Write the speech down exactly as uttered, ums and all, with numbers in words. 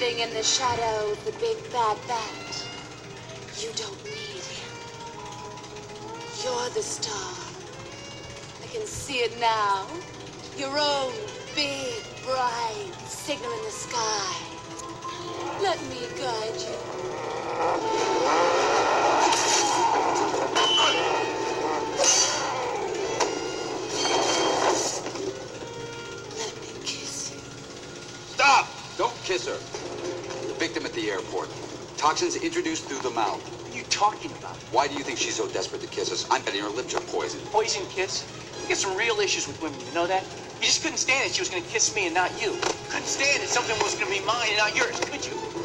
living in the shadow of the big bad bat. You don't need him. You're the star. I can see it now. Your own big, bright signal in the sky. Let me guide you. Let me kiss you. Stop! Don't kiss her. The victim at the airport. Toxins introduced through the mouth. What are you talking about? Why do you think she's so desperate to kiss us? I'm betting her lips are poisoned. Poison kiss? You get some real issues with women, you know that? You just couldn't stand it she was gonna kiss me and not you. Couldn't stand it something was gonna be mine and not yours, could you?